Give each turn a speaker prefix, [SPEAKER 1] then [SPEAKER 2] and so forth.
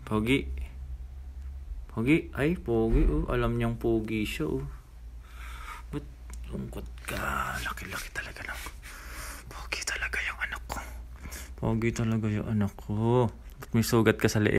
[SPEAKER 1] Pogi. Pogi. Ay, pogi. Oh. Alam niyang pogi siya. Oh. Ba't lungkot ka? Laki-laki talaga lang. Pogi talaga yung anak ko. Pogi talaga yung anak ko. Ba't may sugat ka sa leeg?